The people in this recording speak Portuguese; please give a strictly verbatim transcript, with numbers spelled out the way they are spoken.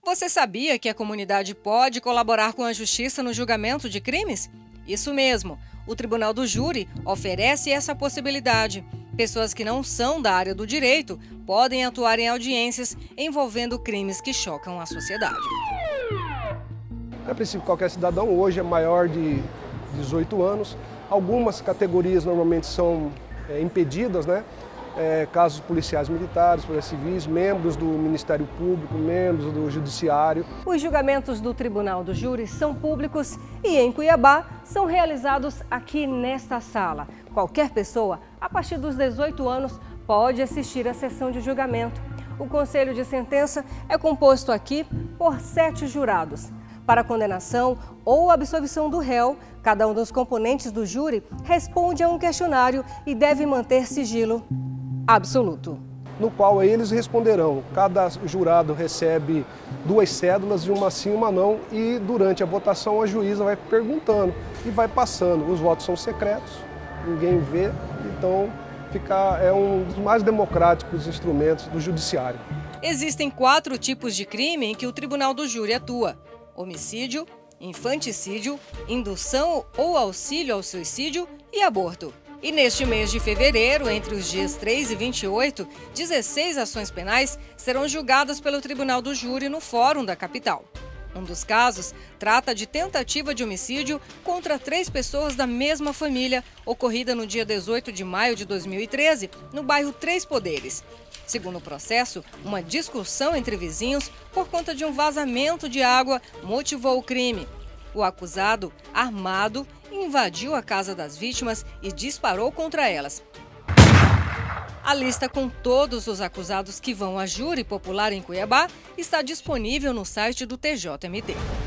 Você sabia que a comunidade pode colaborar com a justiça no julgamento de crimes? Isso mesmo, o Tribunal do Júri oferece essa possibilidade. Pessoas que não são da área do direito podem atuar em audiências envolvendo crimes que chocam a sociedade. A princípio, qualquer cidadão hoje é maior de dezoito anos. Algumas categorias normalmente são é, impedidas, né? É, casos policiais militares, policiais civis, membros do Ministério Público, membros do Judiciário. Os julgamentos do Tribunal do Júri são públicos e em Cuiabá são realizados aqui nesta sala. Qualquer pessoa, a partir dos dezoito anos, pode assistir à sessão de julgamento. O Conselho de Sentença é composto aqui por sete jurados. Para a condenação ou absolvição do réu, cada um dos componentes do júri responde a um questionário e deve manter sigilo absoluto. No qual eles responderão. Cada jurado recebe duas cédulas, uma sim e uma não, e durante a votação a juíza vai perguntando e vai passando. Os votos são secretos, ninguém vê, então fica, é um dos mais democráticos instrumentos do judiciário. Existem quatro tipos de crime em que o Tribunal do Júri atua: homicídio, infanticídio, indução ou auxílio ao suicídio e aborto. E neste mês de fevereiro, entre os dias três e vinte e oito, dezesseis ações penais serão julgadas pelo Tribunal do Júri no Fórum da capital. Um dos casos trata de tentativa de homicídio contra três pessoas da mesma família, ocorrida no dia dezoito de maio de dois mil e treze, no bairro Três Poderes. Segundo o processo, uma discussão entre vizinhos por conta de um vazamento de água motivou o crime. O acusado, armado, invadiu a casa das vítimas e disparou contra elas. A lista com todos os acusados que vão a júri popular em Cuiabá está disponível no site do T J M T.